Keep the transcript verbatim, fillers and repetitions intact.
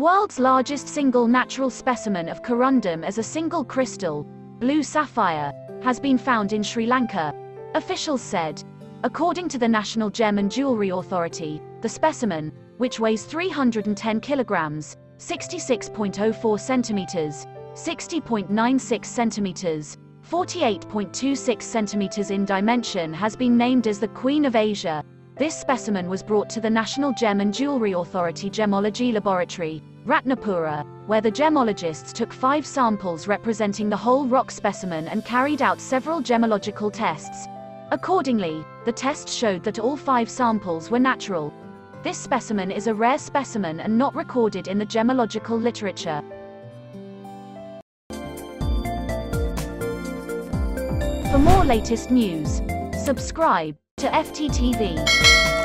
world's largest single natural specimen of corundum as a single crystal, Blue Sapphire, has been found in Sri Lanka, officials said. According to the National Gem and Jewellery Authority, the specimen, which weighs three hundred ten kilograms, sixty-six point zero four centimeters, sixty point nine six centimeters, forty-eight point two six centimeters in dimension, has been named as the Queen of Asia. This specimen was brought to the National Gem and Jewellery Authority Gemology Laboratory, Ratnapura, where the gemologists took five samples representing the whole rock specimen and carried out several gemological tests. Accordingly, the tests showed that all five samples were natural. This specimen is a rare specimen and not recorded in the gemological literature. For more latest news, subscribe to F T T V.